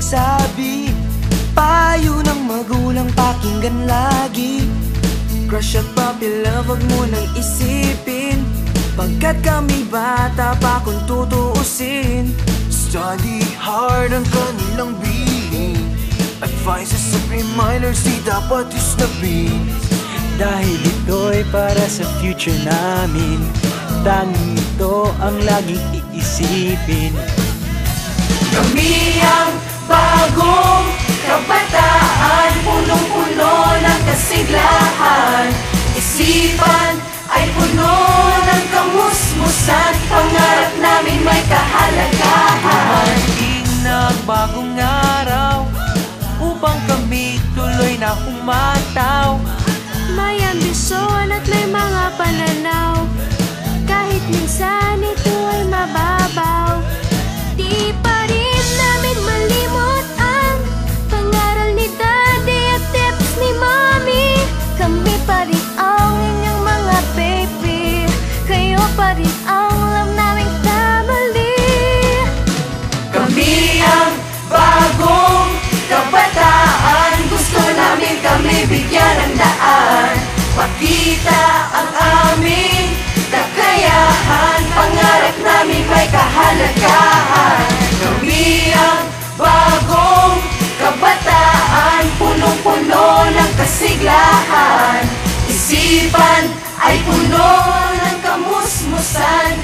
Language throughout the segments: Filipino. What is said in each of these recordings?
nagsabi, payo ng magulang pakinggan lagi. Crush at puppy love, wag mo nang isipin, pagkat kami bata pa kung tutuusin. Study hard ang kanilang bilin, advices sa reminders di dapat isnabing. Dahil ito'y para sa future namin, tanging ito ang laging iisipin. Kami ang bagong kabataan, punong-puno ng kasiglahan. Isipan ay puno ng kamusmusan, pangarap namin may kahalagahan. Dumating na ang bagong araw, upang kami tuloy na humataw. May ambisyon at may mga pananaw, kahit minsan ito ay mababaw. Di pa rin namin malimot ang pangaral ni Daddy at tips ni Mommy. Kami pa rin ang inyong mga baby, kayo pa rin ang alam naming family. Kami ang bagong kabataan, gusto namin kami bigyan ng daan. Makita ang aming kakayahan, pangarap namin may kahalagahan. Kami ang bagong kabataan, punong-puno ng kasiglahan. Isipan ay puno ng kamusmusan.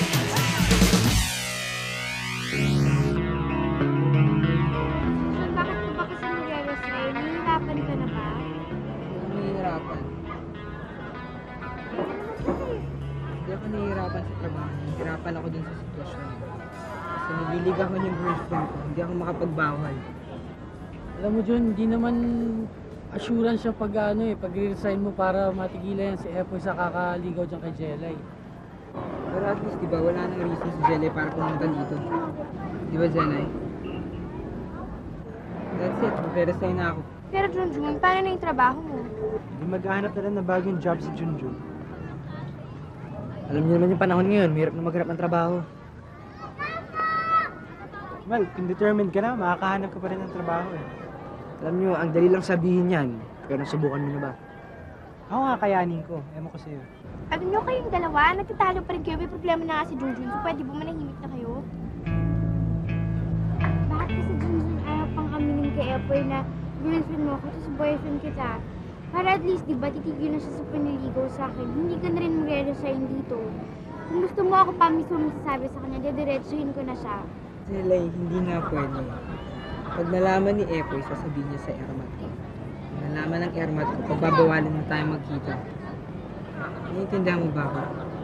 Bakit ka ba kasi nag-resign? Nahihirapan ka na ba? Nahihirapan. Hindi ako nahihirapan sa trabaho. Nahihirapan ako dun sa sitwasyon. Kasi nililig ako ng girlfriend ko. Hindi ako makapagbawal. Alam mo, John, hindi naman assurance siya pag pag-resign mo para matigilan yan si Epoy sa kakaligaw dyan kay Jelay. Pero at least, di ba, wala nang reason si Jelay para pumunta dito. Di ba, Jelay? That's it. Magre-resign na ako. Pero Junjun, paano na yung trabaho mo? Hindi maghahanap na lang ng bagong job si Junjun. Alam niyo naman yung panahon ngayon. Mahirap na maghanap ng trabaho. Well, kung determined ka na, makakahanap ka pa rin ng trabaho eh. Alam niyo, ang dali lang sabihin yan. Pero nasubukan mo na ba? Ako nga kayanin ko. Ewan ko sa'yo. Alam niyo kayong dalawa, nagtatalo pa rin kayo. May problema na nga si Junjun. So pwede ba manahimik na kayo? Bakit kasi Junjun ayaw pang aminin kay Epoy na girlfriend mo ako, tapos boyfriend kita? Para at least, di ba, titigil na siya sa paniligaw sa akin. Hindi ka na rin magre-resign dito. Kung gusto mo ako pa mismo masasabi sa kanya, dediretsuhin ko na siya. Jelay, hindi nga pwede. Pag nalaman ni Epoy, sasabihin niya sa Ermat ko. Pag nalaman ng Ermat ko, pagbabawalan na tayo magkita. Naiintindihan mo ba ako?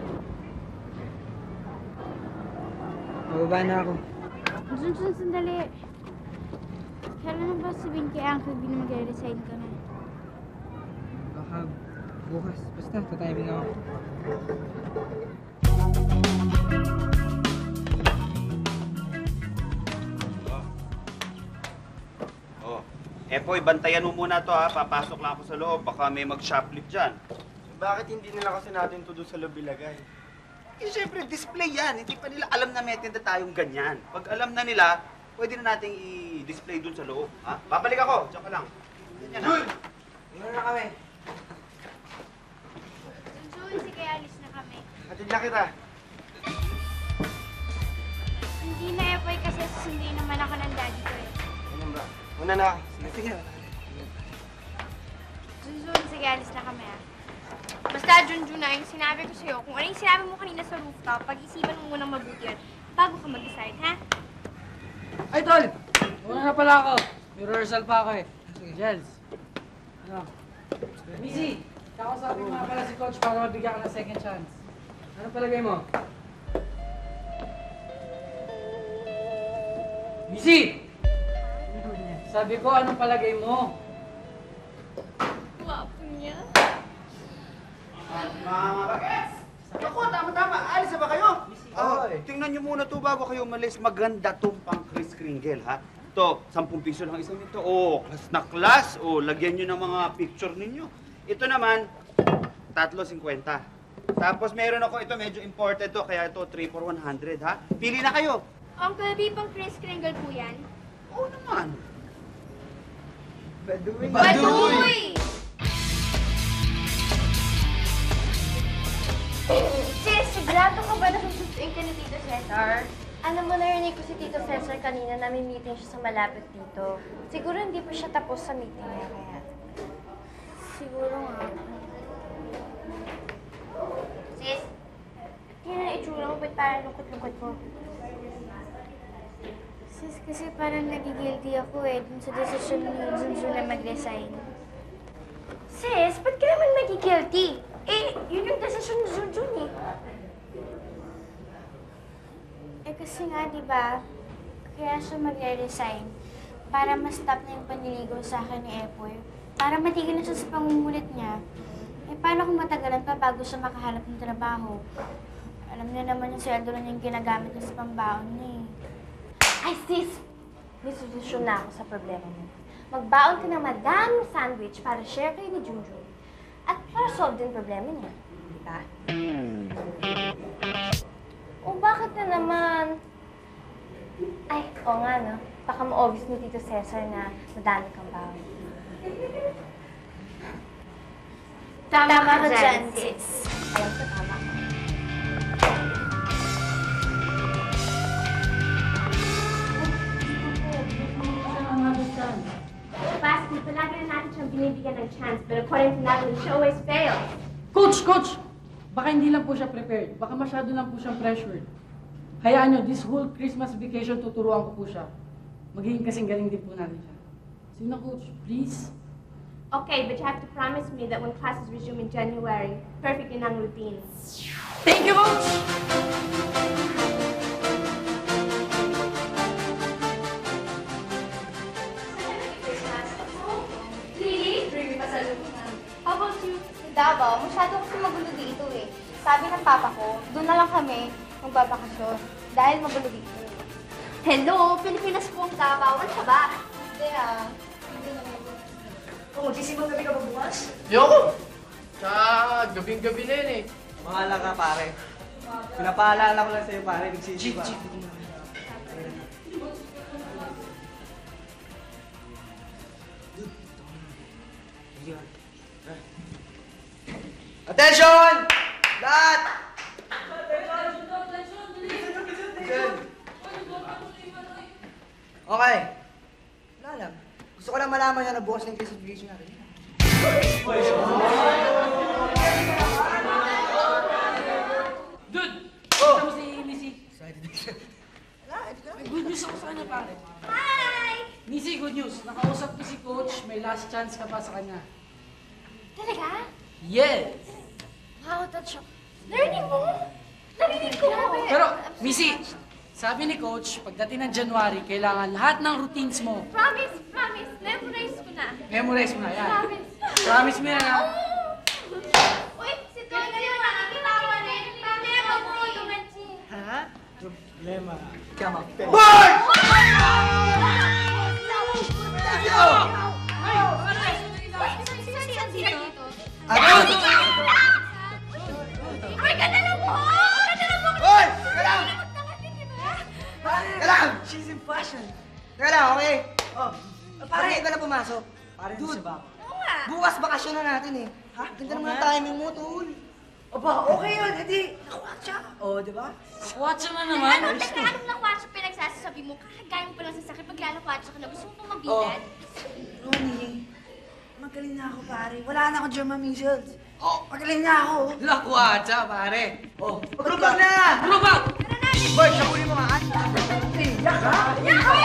Bababa na ako. Junjun, sandali. Kailan na ba sabihin kay Uncle B na magre-resign ka na? Baka bukas. Basta, tatiming ako. Epoy, bantayan mo muna to ha. Papasok lang ako sa loob. Baka may mag-shoplift dyan. Bakit hindi nila kasi natin to doon sa loob ilagay? Eh, syempre, display yan. Hindi pa nila alam na may tinda tayong ganyan. Pag alam na nila, pwede na nating i-display doon sa loob. Ha? Babalik ako. Diyan ka lang. Ganyan na. Ilan na kami? Junjun, sige, alis na kami. Hatid na kita. Hindi na Epoy kasi susundin naman ako ng daddy ko eh. Ganyan ba? Una na ako. Sige. Junjun, sige, alis na kami ah. Basta Junjun na yung sinabi ko sa'yo, kung ano yung sinabi mo kanina sa rooftop, pag-isipan mo munang mabuti yun bago ka mag-decide, ha? Ay, Tol! Una na pala ako. May rehearsal pa ako eh. Sige, Jels. Ano? Missy, kakausapin mo nga pala si Coach para mabigyan ka ng second chance. Ano palagay mo? Missy! Sabi ko, anong palagay mo? Wapo niya. Mga bagets! Ako, tama-tama. Alis na ba kayo? Tingnan nyo muna to bago kayo umalis. Maganda tong pang Kris Kringle, ha? Ito, 10 piso lang isang ito. Oh, class na class. Oh, lagyan nyo ng mga picture ninyo. Ito naman, 3.50. Tapos meron ako ito, medyo imported to, kaya ito 3 for 100, ha? Pili na kayo. Uncle B, pang Kris Kringle po yan. Oo naman. Baduy! Baduy! Sis, sigurado ka ba na sususuin ka ni Tito Cesar? Alam mo, narinig ko si Tito Cesar kanina na may meeting siya sa malapit dito. Siguro hindi pa siya tapos sa meeting niya, kaya... Siguro nga. Sis, yun ang itsura mo, ba't parang lungkot-lungkot mo? Sis, kasi parang nagigilty ako dun sa desisyon ni Junjun na mag-resign. Sis, ba't ka naman nagigilty? Yun yung desisyon ni Junjun kasi nga, di ba, kaya siya magre-resign para ma-stop na yung panliligaw sa akin ni Epoy. Para matigil na siya sa pangungulit niya. Paano kung matagalan pa bago siya makahanap ng trabaho? Alam niya naman yung sweldo na yung ginagamit niya sa pambaon niya Ay, sis! May solusyon na ako sa problema mo. Magbaon ka ng madaming sandwich para share kayo ni Junjun. At para solve din problema niya. Di ba? O bakit na naman? Ay, oo nga no. Baka ma-obvious ni Tito Cesar na madami kang baon. Tama ka dyan, sis. Alam ko, tama ka. Basti, palagi na natin siyang binibigyan ng chance, but according to Natalie, she always fails. Coach! Baka hindi lang po siya prepared. Baka masyado lang po siyang pressured. Hayaan nyo, this whole Christmas vacation, tuturuan ko po siya. Magiging kasing galing din po natin siya. Sige na, Coach, please. Okay, but you have to promise me that when classes resume in January, perfect yun ang routine. Thank you, Coach! Really? How about you? Davao, masyado kasi magulo dito Sabi ng papa ko, doon na lang kami magbabakasyon dahil magulo dito. Hello, Pilipinas po ang Davao. Ano ka ba? Hindi Kung magsisimang gabi ka ba bukas? Yoko! Tsaka gabing-gabi na yun Mahala ka, pare. Pinapaalala ko lang sa'yo, pare. Nagsisipa. Attention! Lahat! Okay. Wala lang. Gusto ko lang malaman niya na bukas na yung classification natin. Dude! Kita mo si Missy. May good news ako sa kanya, pare. Hi! Missy, good news. Nakausap ko si Coach. May last chance ka pa sa kanya. Talaga? Yes! Wow, that's shock. Narinig mo? Narinig ko! Pero, Missy, sabi ni Coach, pagdating ng January, kailangan lahat ng routines mo. Promise! Memorize ko na. Memorize mo na yan. Promise. Promise mo yan, ha? Uy, si Tony yung nakikitawa rin. Mamaya mag-tulungan siya. Ha? Problema. Come on. Boy! Agad! Uy, ganda lang mo! Hoy! Teka lang! Teka lang! She's in fashion. Teka lang, okay? Oh, pare, ka na pumasok. Pare, dude, bukas bakasyon na natin Ha? Ganda naman ang timing mo, tol. Aba, okay yun. Hindi, nakuwatsa. O, di ba? Watch mo naman. Anong lakwatsa pinagsasasabi mo? Kakagaling pa lang sa sakit. Pag lalakwatsa ka na, gusto mo pa mabilan? Ronnie, magaling na ako, pare. Wala na ako German measles. Oh, magaling na ako. Lakwatsa, pare. Oh, group up na! Group up! Boy, sabuli mo nga. Iyak ka?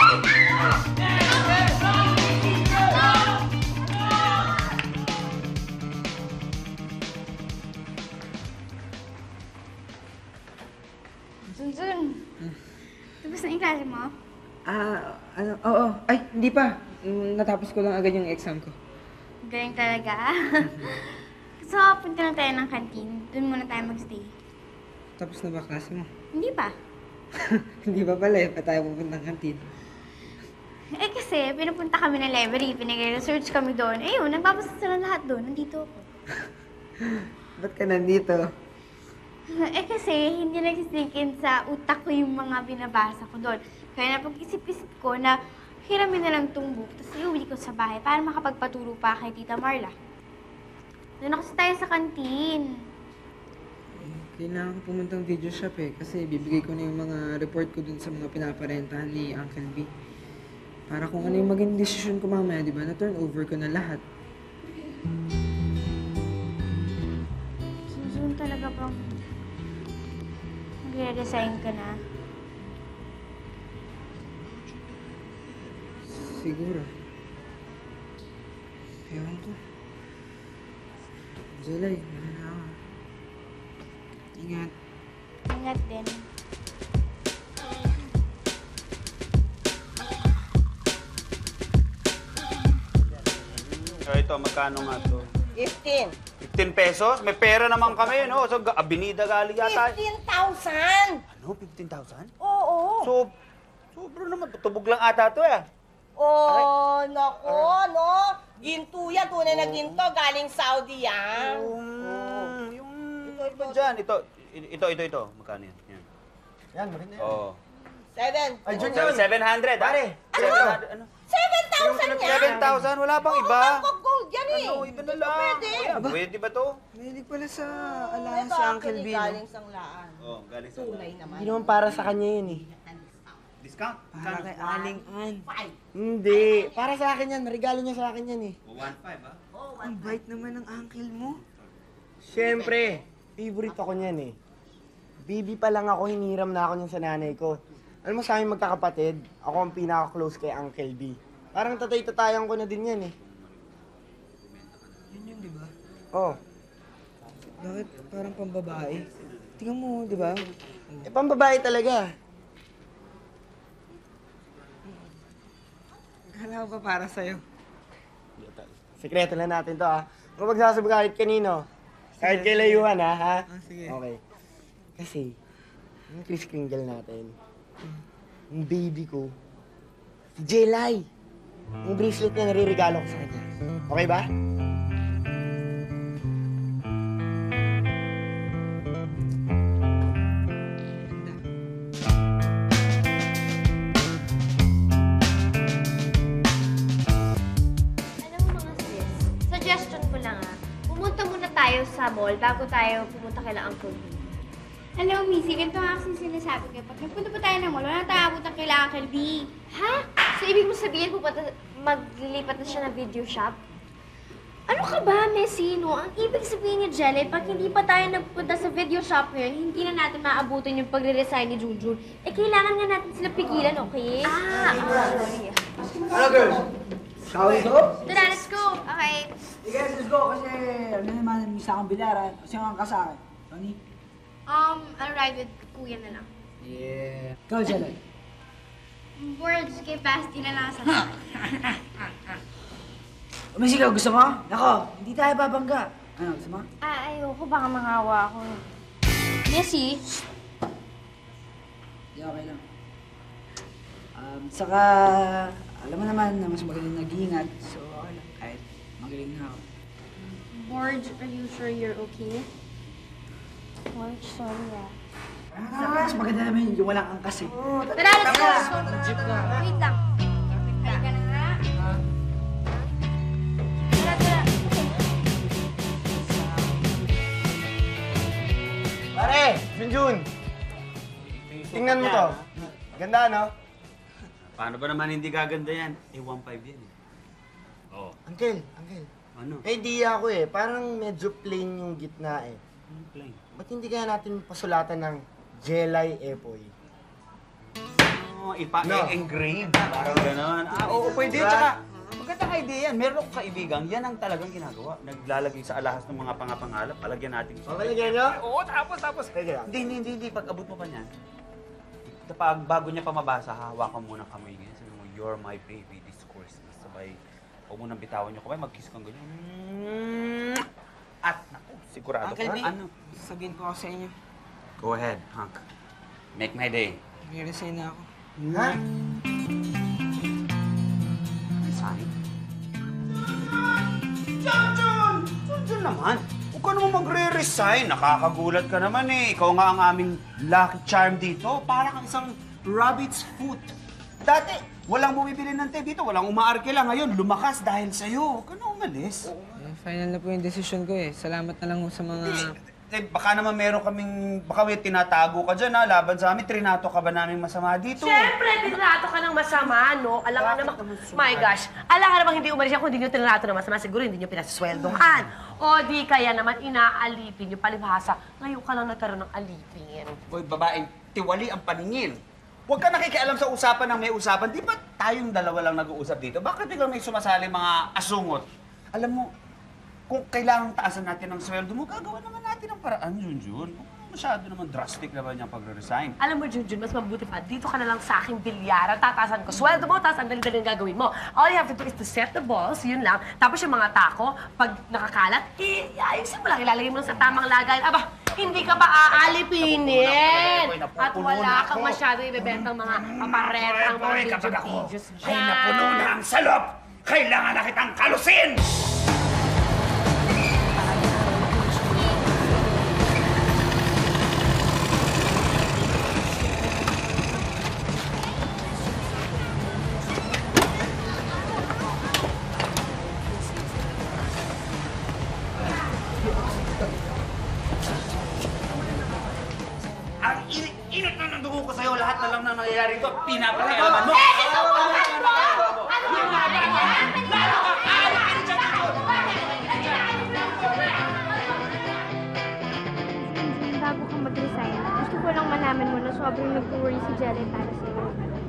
Junjun, tapos na yung klase mo? Oo. Ay, hindi pa. Natapos ko lang agad yung exam ko. Galing talaga. So, punta na tayo ng canteen. Doon muna tayo magstay. Tapos na ba klase mo? Hindi pa. Hindi pa pala, pa tayo pupunta ng kantin. Kasi pinupunta kami ng library, pinag-research kami doon. Yun, nagbabasa sila lahat doon. Nandito ako. Ba't ka nandito? Kasi hindi nagsisink in sa utak ko yung mga binabasa ko doon. Kaya napag-isip-isip ko na hiramin na lang tong book, tapos iuwi ko sa bahay para makapagpaturo pa kay Tita Marla. Doon na kasi tayo sa kantin. Kailangan ko pumuntang video shop eh, kasi bibigay ko na yung mga report ko dun sa mga pinaparentahan ni Uncle B. Para kung ano yung maging desisyon ko mamaya, di ba, na-turn over ko na lahat. Susun talaga bang magre-resign ka na? Siguro. Ewan ko. Jelay, wala na ako. Ingat. Ingat din. So ito, magkano nga to? 15. 15 pesos? May pera naman kami, no? So, Abinida galing yata. 15,000! Ano? 15,000? Oo. So, sobra naman. Tubog lang ata to eh. Oh, nako, no? Ginto yan, tunay na ginto. Galing Saudi yan. Yung ito dyan. Ito. Magkano yan? Yan. Yan, mo rin na yan. Oo. 7. Ay, 700, pare. Ano? 700, ano? 7,000 yan! 7,000? Wala bang iba? Bangkok gold yan eh. Ano? Iba na lang. Pwede. Pwede ba to? Mahilig pala sa alahan si Uncle B, no? Galing sanglaan. Oo, galing sa Tunay naman. Hindi naman para sa kanya yun eh. discount. Para kay Aling Ann. Hindi. Para sa akin yan. Regalo niya sa akin yan eh. 1.5 ah? Ang bait naman ng uncle mo. Siyempre, favorite ako niyan eh. Baby pa lang ako, hiniram na ako niyan sa nanay ko. Alam mo sa amin magkakapatid, ako ang pinaka-close kay Uncle B. Parang tatay-tatayan ko na din yan eh. Yun yun, di ba? Oh, Bakit parang pambabae? Tingnan mo, di ba? eh pambabae talaga. Akala ko pa para sa'yo. Sekreto lang natin to ha. Kung magsasabi kahit kanino, kahit kay layuhan ha. Ah, sige. Okay. Kasi, yung Kris Kringle natin, yung baby ko, si Jelay. Yung bracelet niya nare-regalo ko sa kanya. Okay ba? Alam mo mga sis, suggestion ko lang pumunta muna tayo sa mall bago tayo pumunta kay Uncle B. Alam mo, Missy, ganito nga kasi sinasabi ko. Pag nagpunta pa tayo ng mall, wala na tayo abot ng kailangan kay B. Ha? So, ibig mo sabihin maglilipat na siya ng video shop? Ano ka ba, Messi, no? Ang ibig sabihin ni Jelly, pag hindi pa tayo nagpunta sa video shop ngayon, hindi na natin maabutin yung pagre-resign ni Junjun. Eh, kailangan nga natin sila pigilan, okay? Sorry. Ano, girls? Shall we go? Tara, let's go! Okay. Sige, let's go. Kasi ano naman, isa akong bilaran. Kasi ang ka sa akin. Tony? I'll ride with Kuya na lang. Yeah. Ikaw, Jelay. Words kay Basti na lang sa Umisigaw, gusto mo? Nako, hindi tayo babangga. Ano, gusto mo? Ayoko, baka mangawa ako. Messi? Hindi, okay lang. Saka, alam mo naman na mas magaling nag-iingat. So, okay lang. Kahit magaling na ako. Borge, are you sure you're okay? Borge, sorry Mas maganda naman yung walang angkas eh. Tara, let's go! Jeep na. Wait lang. Ay ka na nga. Tara. Pare, Junjun! Tingnan mo to. Ganda, no? Paano ba naman hindi gaganda yan? Eh, 1.5 yan eh. Oo. Uncle. Ano? May idea ako eh. Parang medyo plain yung gitna eh. Ano plain? Ba't hindi kaya natin pasulatan ng Jelay Epoy? Oo, No. engrave. Parang gano'n. Oo, pwede. Diba? Tsaka, magandang idea yan. Meron akong kaibigan, yan ang talagang ginagawa. Naglalagay sa alahas ng mga pangapangalap. Palagyan natin. Papalagyan nyo? Oo, tapos. Sige lang. Hindi. Pag abot mo pa niyan, kapag bago niya pa mabasa, hahawakan mo ng kamay niya. Sabi mo, you're my baby this Christmas. Sabay, huwag mo nang bitawan niyo kamay, mag-kiss kang ganyan. At, naku, sigurado Uncle ka. B, Ano? sasabihin ko sa inyo. Go ahead, Hank. Make my day. Nag-resign na ako. Ha? Resign? John naman. Huwag ka naman magre-resign. Nakakagulat ka naman eh. Ikaw nga ang aming lucky charm dito. Para kang isang rabbit's foot. Dati, walang bumibili ng tape dito, walang umaarkila. Ngayon, lumakas dahil sa'yo. Huwag ka na umalis. Final na po yung desisyon ko eh. Salamat na lang sa mga... Baka naman meron kaming, baka may tinatago ka dyan ha, laban sa amin, trinato ka ba namin masama dito? Siyempre, trinato ka ng masama, no? Alam ka namang, my gosh, alam ka namang hindi umalis yan kung hindi nyo trinato ng masama, siguro hindi nyo pinasasweldohan. O di kaya naman inaalipin nyo palibhasa, ngayon ka lang nagkaroon ng alipin. Hoy, babaeng, tiwali ang paningin. Huwag ka nakikialam sa usapan ng may usapan. Di ba tayong dalawa lang nag-uusap dito? Bakit biglang may sumasali mga asungot? Alam mo, kung kailangang taasan natin ang sweldo mo, gagawa naman natin ang paraan, Junjun. Masyado naman drastic naman yung pagre-resign. Alam mo, Junjun, mas mabuti pa, dito ka na lang sa aking bilyaran, tatasan ko. Sweldo mo, tapos ang dali-dali ang gagawin mo. All you have to do is to set the balls, yun lang. Tapos yung mga tako, pag nakakalat, ayusin mo lang, ilalagay mo lang sa tamang lagay. Aba, hindi ka pa aalipinin. At wala kang masyado ibebentang mga paparentang mga videos dyan. Ay, napuno na ang salop! Kailangan na kitang kalusin! Ang init na ng dugo ko sa'yo, lahat na lang na nangyayari ito, pinapakialaman mo! Bago ka mag-resign, gusto ko lang malaman mo na sobrang nag-worry si Jelly para sa'yo.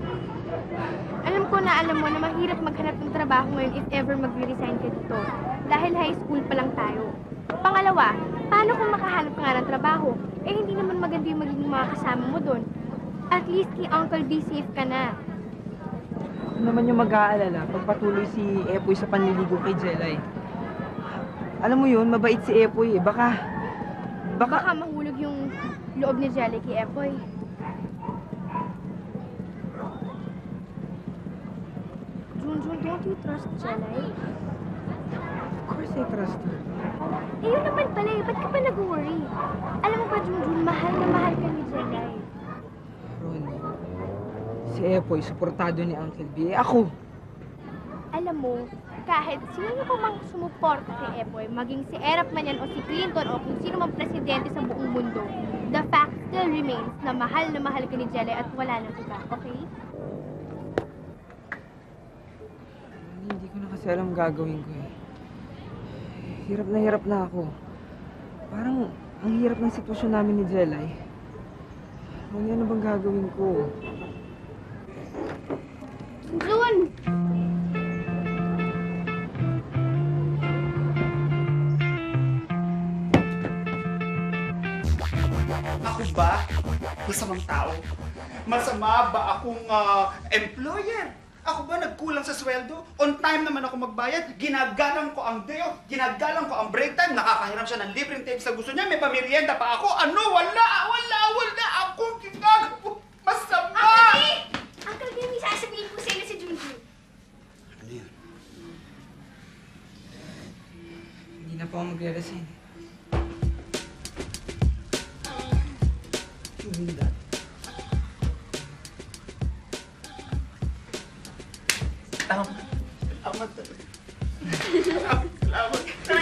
Alam mo na mahirap maghanap ng trabaho ngayon if ever mag-resign ka dito. Dahil high school pa lang tayo. Pangalawa, paano kung makahanap ka nga ng trabaho? Eh hindi naman maganda yung magiging mga kasama mo doon. At least kay Uncle B safe ka na. Ako naman yung mag-aalala pag patuloy si Epoy sa panliligo kay Jelay. Alam mo yun, mabait si Epoy eh. Baka mahulog yung loob ni Jelly kay Epoy. Junjun, don't you trust Jelly? of course I trust her. Eh, yun naman pala eh. Ba't ka pa nag-worry? Alam mo ba, Junjun, mahal na mahal ka ni Jelly. Ronnie, si Epoy, suportado ni Uncle B. Eh, ako! Alam mo, kahit sino pa mang sumuporta kay Epoy, maging si Erap man yan o si Clinton o kung sino mang presidente sa buong mundo, the fact still remains na mahal ka ni Jelly at wala nang iba, okay? Hindi ko na kasi alam gagawin ko eh. Hirap na ako. Parang ang hirap ng sitwasyon namin ni Jelay. Ronnie, ano bang gagawin ko? Jun! Ako ba? Masamang tao? Masama ba akong employer? Ako ba nagkulang sa sweldo? On time naman ako magbayad. Ginagalang ko ang day off. Ginagalang ko ang break time. Nakakahiram siya ng libreng tapes sa gusto niya. May pamerienda pa ako. Ano? Wala akong ginagawa. Masama! Uncle B, may sasabihin po sa'yo si Junjun. Ano yun? Hindi na po ako magre-resign. Juminda. Tama talaga. Salamat.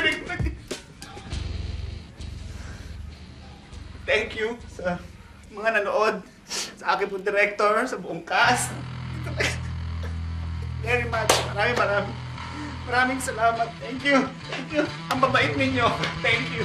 Thank you sa mga nanood, sa akin pong director, sa buong cast. Very much. Maraming salamat. Thank you. Ang babait ninyo. Thank you.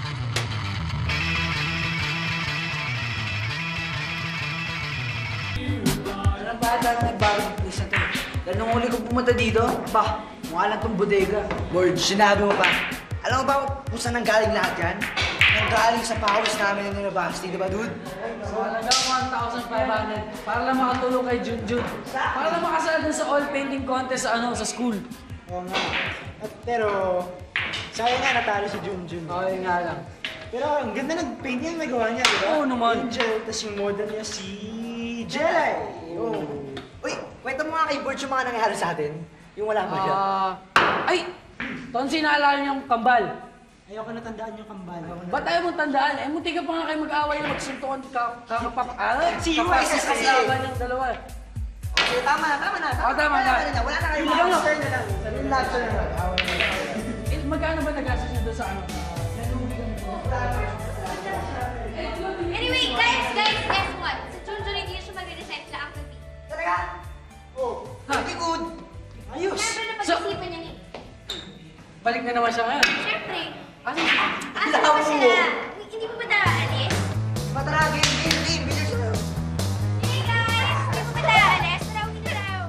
Ano ba dahil nagbago ng place na to? Dahil nung huli ko pumunta dito, mukha lang tong bodega. Word, sinabi mo pa. Alam mo ba kung saan nanggaling lahat yan? Nanggaling sa pawis namin ng university, di ba, dude? So, halagang 1,500 para lang makatulong kay Junjun. Para lang makasala dun sa all painting contest sa school. Oo nga. Pero, sayang nga natalo si Junjun. Oo, yun nga lang. Pero ang ganda ng paint niya may gawa niya, di ba? Oo naman. Angel, tas yung model niya si Jelay. Oh. Uy, kwento mo nga kay Birch yung mga nangyari sa atin. Yung wala ba siya? Ay! Tonsi, naalala niyong kambal. Ayoko na tandaan yung kambal. Ba't ayaw mong tandaan? Eh, munti ka pa nga kayo mag-away na magsuntukan kakapap... Si US kasi. Kakapap yung dalawa. Sige, tama na. Tama na. Wala na kayo. Lobster na lang. Sabihin lobster na lang. Magkano ba nagastos niyo doon sa ano? Anyway, guys, guess what? Sa Junjun, hindi siya mag-resign sila after me. Talaga? Oh, very good. Ayos. Siyempre na pag-isipan niya ni. Balik na naman siya ngayon. Siyempre. Ano? Asa ba sila? Hindi mo ba tayo alis? Matara, game. Bilis na. Hey guys, hindi mo ba tayo alis? Tarawin na daw.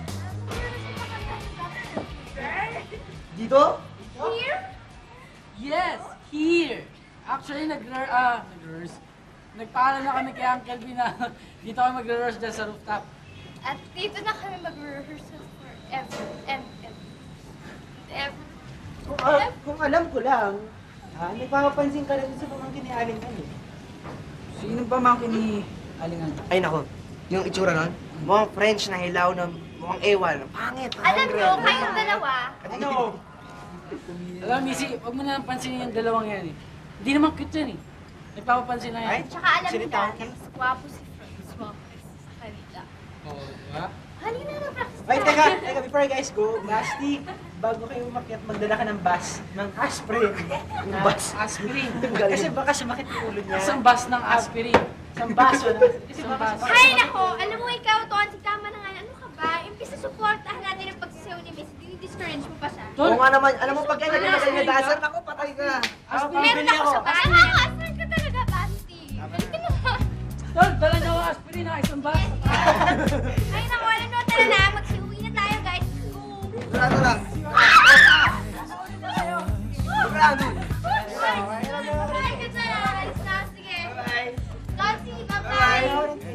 Dito? Here? Yes, here. Actually, nagpaalam na kami kay Uncle B na dito kami magre-rehearse dyan sa rooftop. At dito na kami mag-rehearsal forever and ever. Kung alam ko lang, nagpapapansin ka rin sa pamangkin ni Alingan eh. Sino ba mang ni Alingan? Ay nako, yung itsura nun, mukhang French na hilaw na mukhang ewan. Pangit. Alam nyo, kayong dalawa, Ano? Alam, Missy, huwag mo na pansinin yung dalawang yan eh. Hindi naman cute yan eh. Nagpapapansin na yan. tsaka alam nyo dati, mas gwapo si Franz, gwapo sa kanila. Oo, diba? Halina na mag-practice Ay, teka, before you guys go, lastly, bago kayo umakyat, magdala ka ng bus, ng aspirin. Yung bus. Aspirin. Kasi baka sumakit yung ulo niya. Isang bus ng aspirin. Isang baso na. Kasi Isang baka bus. Hay nako, alam mo ikaw, Tonsi, tama na nga. Ano ka ba? Imbis na supportahan natin ang pagsisaw ni Miss, discourage mo pa siya. Oo nga naman, alam mo pag ganyan na dasar, ako patay ka. Meron ako sa bahay. Nakaka-asar ka talaga, Basti. Balik ka na. Tol, dala niyo ang aspirin ha, isang bus. Ay nako, alam mo, tara na. Magsiuwi na tayo, guys. Go. Sigurado lang. Sigurado. Ay, good na. Alis na. Sige. Tonsi, bye-bye.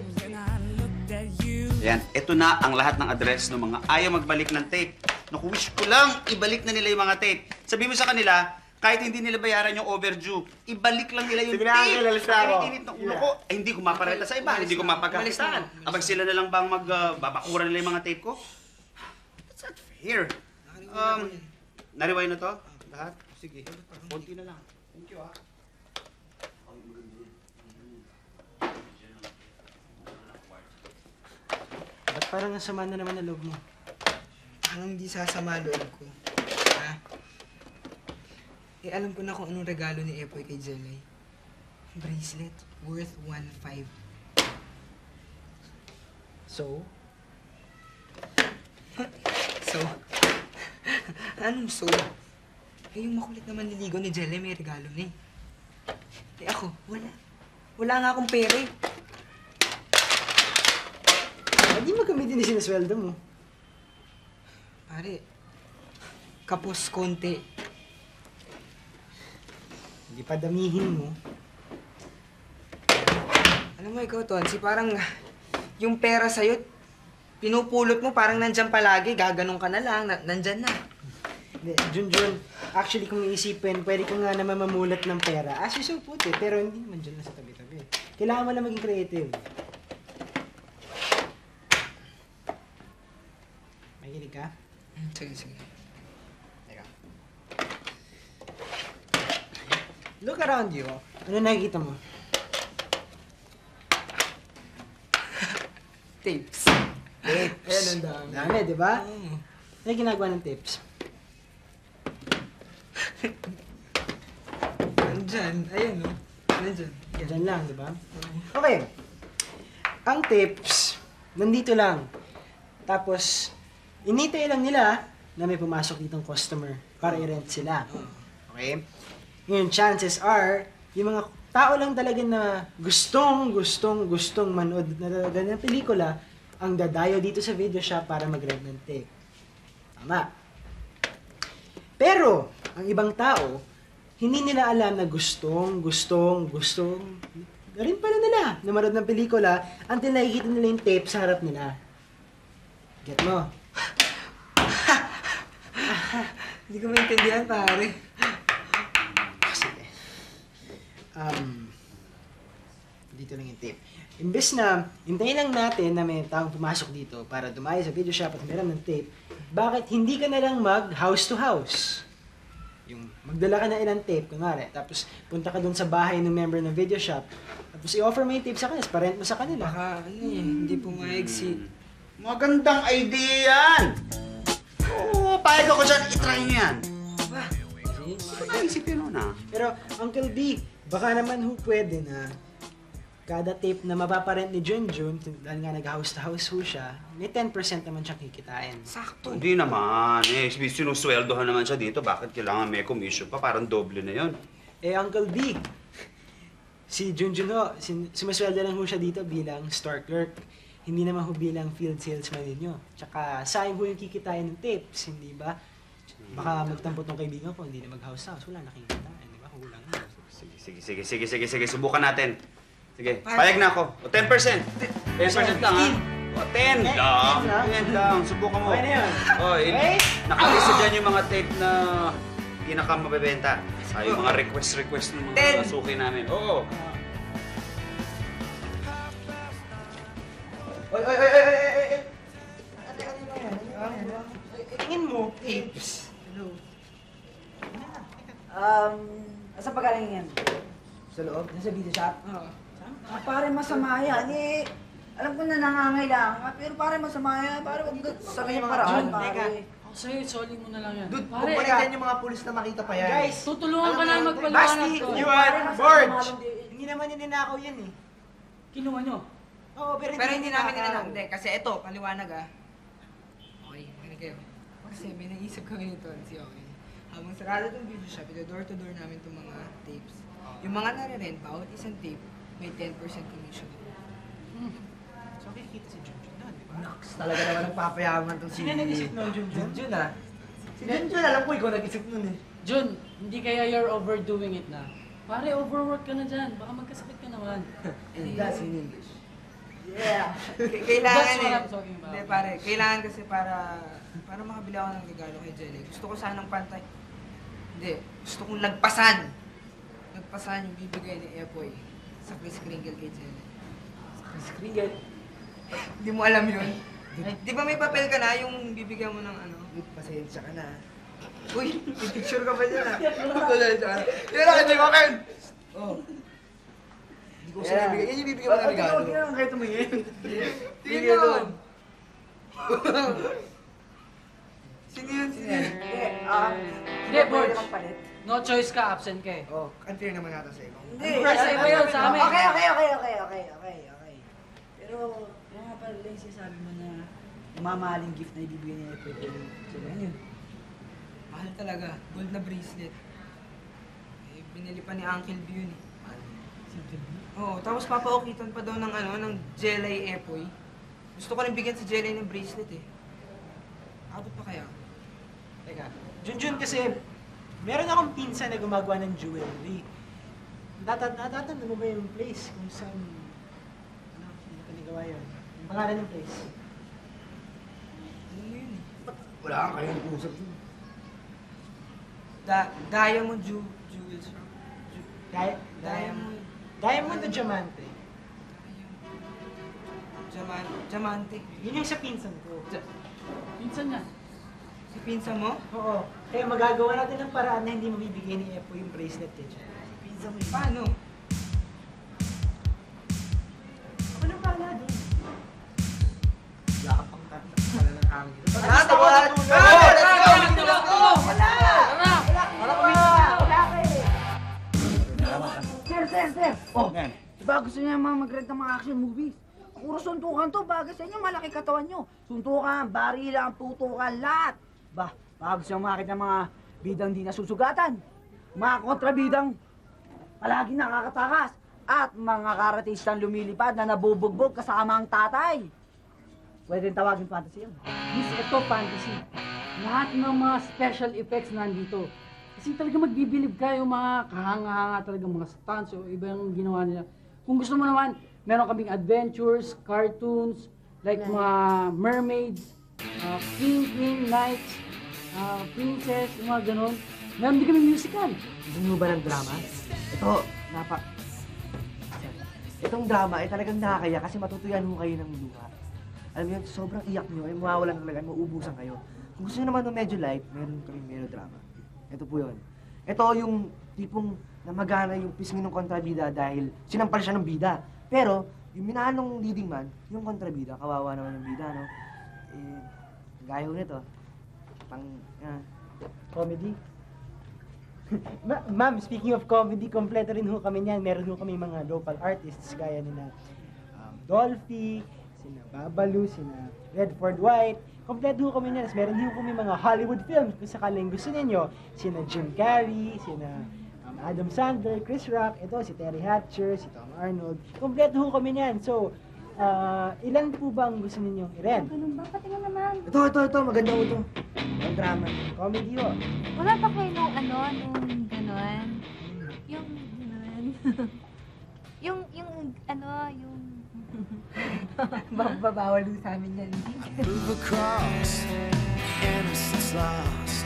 Yan, ito na ang lahat ng address ng mga ayaw magbalik ng tape. Naku, wish ko lang ibalik na nila yung mga tape. Sabi mo sa kanila, kahit hindi nila bayaran yung overdue, ibalik lang nila yung Sige na, tape. Uncle, alis na ako. Init ng ulo ko. Ay, hindi ko maparenta sa iba, hindi ko mapagkakistaan. Abag sila na lang bang babakuran nila yung mga tape ko? That's not fair. Nariway na to? Lahat? Sige, konti na lang. Thank you, ah. Ba't parang ang sama na naman na loob mo? Parang hindi sasama loob ko. Ha? Eh, alam ko na kung anong regalo ni Epoy kay Jelay. Bracelet worth 1.5. So? So? Anong so? Eh, yung makulit naman niligo ni Jelay may regalo na eh. Eh ako, wala. Wala nga akong pera eh. Hindi mo gamitin yung sinasweldo mo. Pare, kapos konti. Hindi pa damihin mo. Alam mo ikaw, Tonsi, parang yung pera sa'yo, pinupulot mo parang nandyan palagi, gaganong ka na lang, nandyan na. Hindi, Junjun, actually kung iisipin, pwede ka nga naman mamulat ng pera. As you so put it, pero hindi naman dyan na sa tabi-tabi. Kailangan mo lang maging creative. Makikinig ka? Sige. Teka. Look around you. Ano nakikita mo? Tapes. Tapes. Ayan, ang dami. Dami, di ba? Oo. Ano yung ginagawa ng tapes? Nandyan. Ayun, no? Nandyan. Diyan lang, di ba? Okay. Ang tips, nandito lang. Tapos, inintay lang nila na may pumasok ditong customer para i-rent sila. Okay? Ngayon, chances are, yung mga tao lang talaga na gustong manood na talaga ng pelikula ang dadayo dito sa video shop para mag-rent ng tape. Tama. Pero, ang ibang tao, hindi nila alam na gustong rin pala nila na manood ng pelikula until nakikita nila yung tape sa harap nila. Get mo? Hindi ko maintindihan, pare. Sige. Dito lang yung tape. Imbes na, hintayin lang natin na may taong pumasok dito para dumayo sa video shop at meron ng tape, bakit hindi ka na lang mag house to house? Yung magdala ka ng ilang tape, kunwari, tapos punta ka dun sa bahay ng member ng video shop, tapos i-offer mo yung tape sa kanila, parent mo sa kanila. Baka, hindi pumayag si Magandang idea yan! Oo, payag ako dyan. I-try nyo yan. Ba? Naisipin mo na. Pero, Uncle B, baka naman pwede na kada tape na mapaparent ni Junjun, dahil nga nag-house to house ho siya, may 10% naman siyang kikitain. Sakto. Hindi naman. Sinusweldohan naman siya dito. Bakit kailangan may commission pa? Parang doble na yon. Uncle B, si Junjun ho, sumasweldo lang ho siya dito bilang store clerk. Hindi naman ho bilang field salesman ninyo. Tsaka sayang ho yung kikitain ng tapes, hindi ba? Baka magtampo tong kaibigan ko, hindi na mag-house to house. Wala nakikitain, di ba? Kulang na. Sige. Subukan natin. Sige, payag na ako. O, 10%. 10% lang, ha? O, 10 lang. 10 lang. Subukan mo. Okay na yun. O, nakalista dyan yung mga tape na pinakamabibenta. Sa yung mga request ng mga suki namin. Oo. Oy! Tingin mo, tapes. Hello. Asa pa galing yan? Sa loob? Nasa video shop? Oo. Pare masama yan eh. Alam ko na nangangailangan, pero pare masama yan. Pare wag ka sa kanyang paraan, pare. Ako sa'yo, soli mo na lang yan. Dude, Pare, pupulitan yung mga pulis na makita pa yan. Guys, tutulungan ka namin magpaliwanag Basti, to. you are Borge! Hindi naman ninakaw yan eh. Kinuha nyo. Oo, pero Pero hindi namin ninanong. Hindi, kasi ito, paliwanag ah. Okay, makinig kayo. Kasi may naisip kami nito, si Okay. Habang sarado itong video shop, door-to-door namin itong mga tapes. Yung mga nare-rent, bawat isang tape, may 10% commission. So, kikita si Junjun na, di ba? Naks, talaga naman nagpapayaman to si... Sino nag-isip nun, Junjun? Junjun, ah. Si Junjun, alam ko ikaw nag-isip nun eh. Jun, hindi kaya you're overdoing it na. Pare, overwork ka na dyan. Baka magkasakit ka naman. And that's in English. Yeah. Kailangan That's what eh. I'm talking about. Hindi pare, kailangan kasi para makabili ako ng regalo kay Jelly. Gusto ko sanang pantay. Hindi, gusto kong lagpasan. Lagpasan yung bibigay ni Epoy sa Chris Kringle kay Jelly. Chris Kringle. Hindi mo alam yun? Di ba may papel ka na yung bibigyan mo ng ano? Pasensya ka na. Uy, picture ka ba dyan ah? Pasensya ka na. Yun lang, hindi mo akin! Oh. Hindi ko sila bibigyan. Yan yung bibigyan mo ng regalo. Huwag yun, kahit tumingin. Tingin doon. Sino yun? Hindi, Borge. No choice ka, absent ka eh. Oh, unfair naman nata sa iyo. Hindi. First time ba yun sa amin? Okay. Pero, yung nga pala yung sinasabi mo na mamahaling gift na ibibigay niya ito. Ano yun? Mahal talaga. Gold na bracelet. Eh, binili pa ni Uncle B yun eh. Oo, tapos papaukitan pa daw ng ano, ng Jelly Epoy. Gusto ko rin bigyan si Jelly ng bracelet eh. Abot pa kaya? Teka, Junjun kasi, meron akong pinsan na gumagawa ng jewelry. Natatanda mo ba yung place kung saan, hindi pa nagawa yun? Yung pangalan ng place. Ano yun eh? Wala kang kayong usap dun. Diamond Jewels. Diamond. Diamond o Diamante? Diamante. Yun yung sa pinsan ko. Minsan niya. Si pinsan mo? Oo. Kaya magagawa natin ng paraan na hindi mabibigay ni Epo yung bracelet eh. Pinsan mo. Paano? Ako na pala doon. Wala ka pang kanta pala ng hangin. Basta wala. Sir. Oh, diba gusto niya mag-rent ng mga action movies? Puro suntukan to, bagay sa inyo, malaki katawan nyo. Suntukan, barilan, tutukan, lahat. Baka gusto niya makakita ng mga bidang di nasusugatan. Mga kontrabidang palagi nakakatakas. At mga karatistang lumilipad na nabubugbog kasama ang tatay. Pwede rin tawagin fantasy yun. Miss, ito fantasy. Lahat ng mga special effects nandito. Kasi talaga magbibilib ka yung mga kahanga-hanga talaga mga stunts o iba yung ginawa nila. Kung gusto mo naman, meron kaming adventures, cartoons, like mga mermaids, queen, knights, princess, yung mga ganon. Meron din kami musical. Gusto mo ba ng drama? Ito, itong drama ay talagang nakakaya kasi matutuyan mo kayo ng luha. Alam mo yun, sobrang iyak nyo, ay mawawalan talaga, mauubusan kayo. Kung gusto nyo naman ng medyo light, meron kaming melodrama. Ito po yun. Ito yung tipong namagana yung pisngi ng kontrabida dahil sinampal siya ng bida. Pero, yung minanong leading man, yung kontrabida, kawawa naman yung bida, no? Eh, gaya ho nito. Comedy? Ma'am, speaking of comedy, kompleto rin ho kami niyan. Meron ho kami mga local artists gaya nila Dolphy, sina Babalu, sina Redford White. Kompleto ho kami niyan. Meron ho kami mga Hollywood films kung sakaling gusto ninyo. Sina Jim Carrey, sina Adam Sandler, Chris Rock, ito si Terry Hatcher, si Tom Arnold. Kompleto ho kami niyan. So, ilan po ba ang gusto ninyong i-rent? Ganun ba? Patingin naman. Ito, maganda ho ito. Ang drama. Comedy ho. Wala pa kayo nung nung gano'n? Yung gano'n. yung Babawal ho sa amin yan. Move across, innocence lost.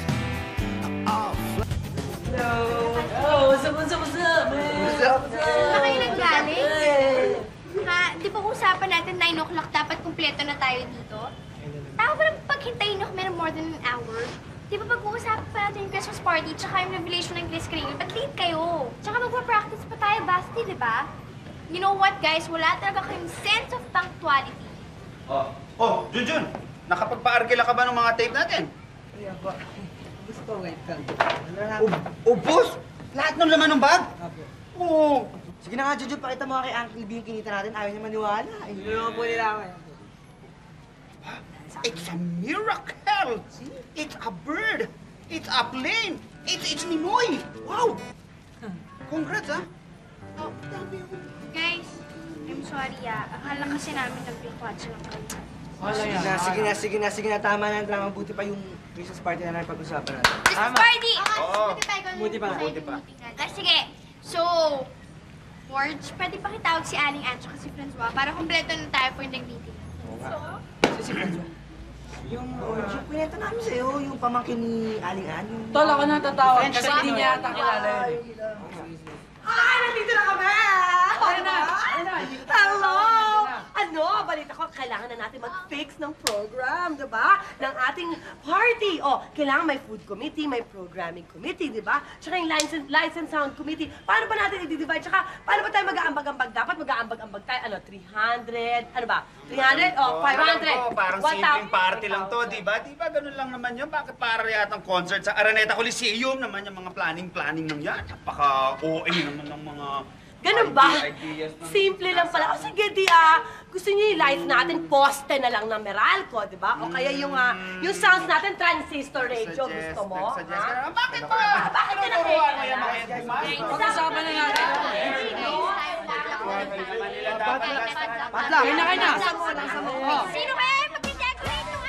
What's up? Saan kayo nanggaling? Ha? Di ba usapan natin 9 o'clock dapat kumpleto na tayo dito? Tao ba paghintayin nyo kami ng more than an hour? Di ba pag-uusapan pa natin yung Christmas party tsaka yung revelation ng Chris Kringle? Ba't late kayo? Tsaka magpa-practice pa tayo, Basti, di ba? You know what, guys? Wala talaga kayong sense of punctuality. Junjun! Nakapagpa-arkila ka ba ng mga tape natin? Kaya ba? Gusto wait ka. Boss! Lahat ng laman ng bag? Apo. Oo! Sige na nga, Jojo, pakita mo kay Uncle B yung kinita natin. Ayaw niya maniwala. Hindi naman po nila ako. It's a miracle! It's a bird! It's a plane! It's Ninoy! Wow! Congrats, ha? Oh, guys, I'm sorry, Akala kasi namin nag-watch lang kami. Sige na. Tama na ang drama. Buti pa yung Christmas party na pag-usapan natin. Christmas party! Buti pa. Sige, so, Forge, pwede pa kitawag si Aling Anne at si Francois para kumpleto na tayo for the meeting. Si Francois. Yung pinento namin sa'yo, yung pamangkin ni Aling Ann. Tol, ako natatawa kasi hindi niya yata kilala yun. Nandito na kami! Hello! Ano? Balita ko, kailangan na natin mag-fix ng program, di ba? Ng ating party. Kailangan may food committee, may programming committee, di ba? Tsaka yung lights and sound committee. Paano ba natin i-divide? Tsaka, paano ba tayo mag-aambag-ambag? Dapat mag-aambag-ambag tayo. 300? Ano ba? 300? 500? Parang simpleng party lang to, di ba? Di ba ganun lang naman yun? Bakit para yatang concert sa Araneta Coliseum naman yung mga planning nang yan? Napaka-OA naman ng mga Ganun ba? ideas ng- Simple lang pala. Sige, gusto niyo yung lights natin, poste na lang ng Meralco, di ba? O kaya yung sounds natin, transistor radio, gusto mo? Suggest Ha? ka naman. Bakit ba? Bakit ka Turuan mo nakikita? yung mga yan, pumasok. Pag-usapan na natin. Patla! Kanya. Sino kaya yung mag-decorate ng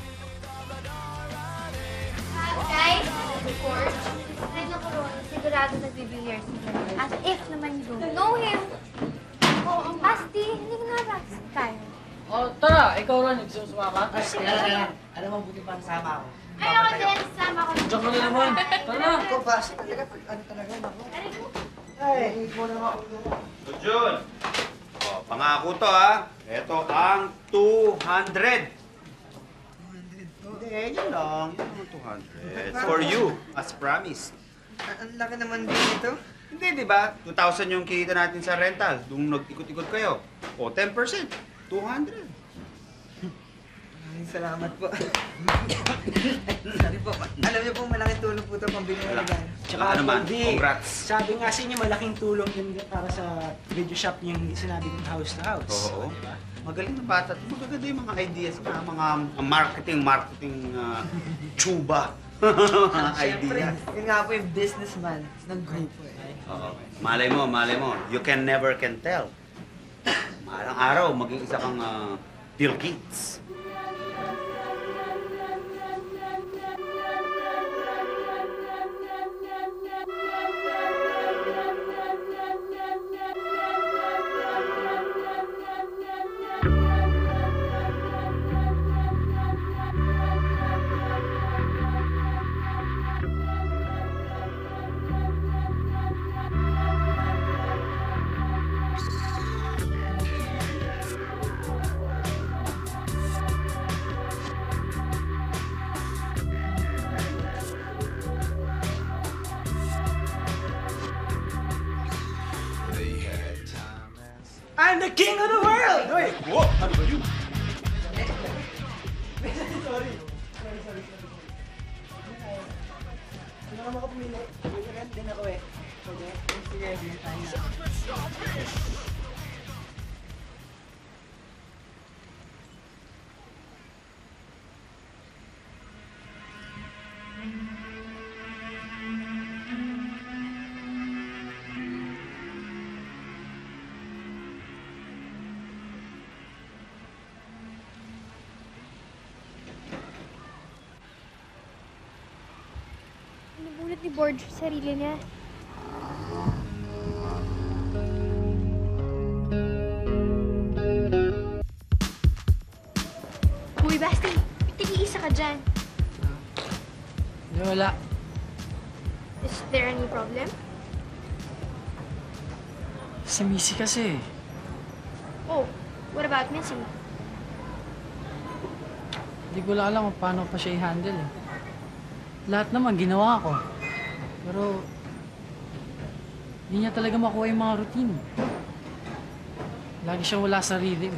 guys, Forge, friend ako ron, sigurado nag-rehearse siya. As if naman yun. Know him. Basti, hindi ko na tayo. Tara, ikaw ron, nagsusuma ka? Alam mo, buti pa sama ako. Ay, ako din, sama ko. Diyan ka na naman. Tara. Ikaw, Basti, talaga, talaga, ako. So, Jun, pangako to, ha? Ito ang 200. Hindi, yun lang. Yun ang 200. For you, as promised. Ang laki naman din ito. Hindi, di ba? 2,000 yung kita natin sa rental. Nung nag-ikot-ikot kayo. 10%. 200. Maraming salamat po. Sorry po. Alam niyo po, malaking tulong po ito pambili ng regalo. Tsaka naman, congrats. Sabi nga sa inyo, malaking tulong din para sa video shop yung sinabi kong house to house. Oo. Diba? Magaling na bata. Magaganda yung mga ideas niya, mga marketing chuba. Mga Siyempre, ideas. yun nga po yung businessman ng grupo eh. Oo. Malay mo. You can never can tell. Malang araw, maging isa kang Bill Gates. I'm the king of the world! Hoy! Oh, ano ba yun? Sorry. Hindi naman ako pumili. Nag-rent din ako eh. Sige, sige tayo na. Nabunot ni Borge sa sarili niya. Uy, Basti, tig-iisa ka dyan. Hindi, wala. Is there any problem? Si Missy kasi. Oh, what about Missy? Hindi ko lang alam kung paano pa siya i-handle eh. Lahat naman ginawa ko. Pero, hindi niya talaga makuha yung mga routine. Lagi siyang wala sa rhythm.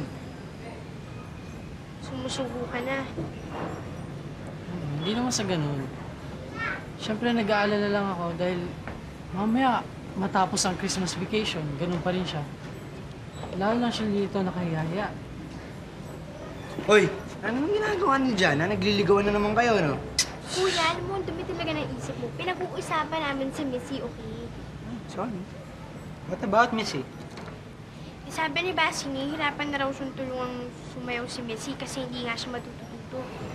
Sumusuko ka na. Hindi naman sa ganun. Siyempre nag-aalala lang ako dahil mamaya matapos ang Christmas vacation, ganun pa rin siya. Lalo lang siya dito nakahiyaya. Hoy, anong ginagawa niyo dyan? Nagliligawan na naman kayo, no? Kuya, alam mo, ang dumi talaga ng isip mo. Pinag-uusapan namin si Missy, okay? Sorry. What about Missy? Sabi ni Basti, hirapan na raw siyang tulungang sumayaw si Missy kasi hindi nga siya matututo.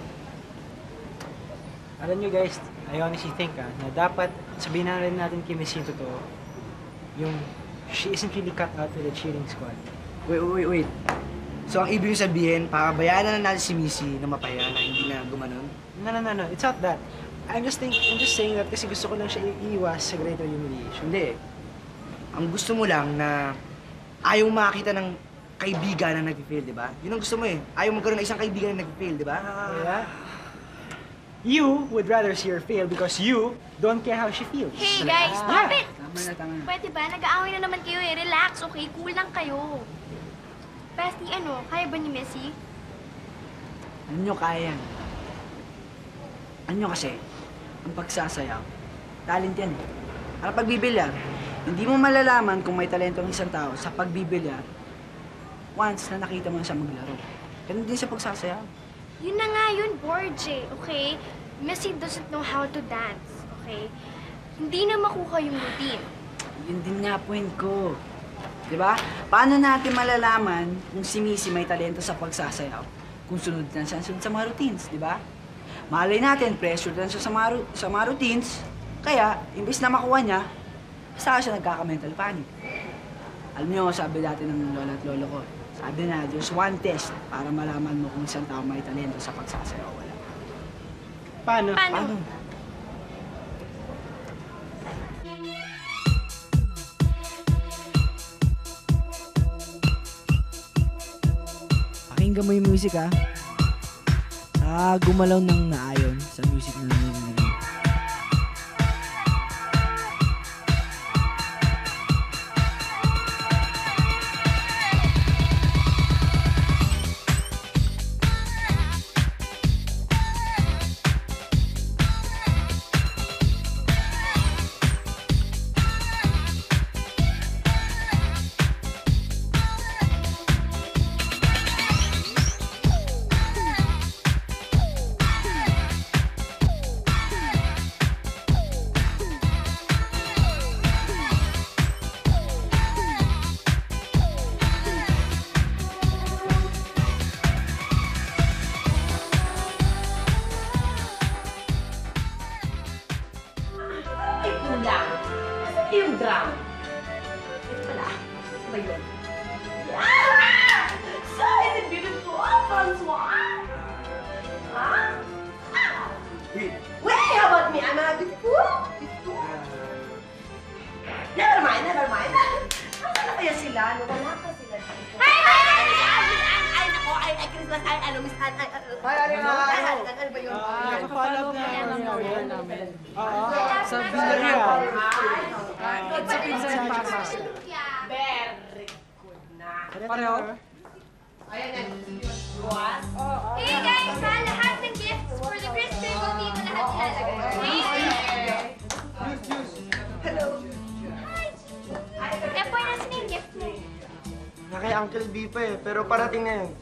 Alam nyo guys, I honestly think na dapat sabihin na rin natin kay Missy yung totoo. Yung she isn't really cut out for the cheering squad. Wait. So, ang ibig sabihin, pabayaan na natin si Missy na mapaya na hindi na gumanon? No. It's not that. I'm just saying that kasi gusto ko lang siya iiwas sa greater humiliation. Hindi. Ang gusto mo lang na ayaw makita ng kaibigan na nag-fail, di ba? Yun ang gusto mo eh. Ayaw magkaroon ng isang kaibigan na nag-fail, di ba? Yeah? You would rather see her fail because you don't care how she feels. Hey guys, stop it! Tama na. Pwede ba? Nag-aaway na naman kayo eh. Relax, okay? Cool lang kayo. Basti, kaya ba ni Missy? Ano nyo kaya yan? Ano nyo kasi, ang pagsasayaw, talent yan eh. Ang pagbibilyar, hindi mo malalaman kung may talento ng isang tao sa pagbibilyar once na nakita mo na siya maglaro. Ganun din sa pagsasayaw. Yun na nga yun, Borge, okay? Missy doesn't know how to dance, okay? Hindi na makuha yung routine. Yun din nga point ko. Diba? Paano natin malalaman kung si Missy may talento sa pagsasayaw kung sunod na siya sa mga routines, diba? Malay natin, pressure na siya sa mga routines, kaya, imbis na makuha niya, saka siya nagkaka-mental panic. Alam niyo, sabi dati ng lola at lolo ko, sabi na, there's one test para malaman mo kung isang tao may talento sa pagsasayaw o wala. Paano? Pakinggan mo yung music ha. Gumalaw ng naayon sa music na narinig. Yung drum. Ito pala. Ito ba yun? Yeah! So, is it beautiful, Francois? Huh? Wait, how about me? I'm not beautiful? Never mind. Nasaan na kaya sila? Wala pa sila dito. Ay, nako, ay, Christmas, Miss Anne, ano ba yun? Follow namin. Sa Villarreal. Sa Pizza and Pasta. Very good na. Pareho? Hey guys, ha, lahat ng gifts for the Chris Kringle dito lahat ilalagay. Hello. Hi. Epoy, nasa na yung gift mo? Na kay Uncle B pa eh, pero parating na yun.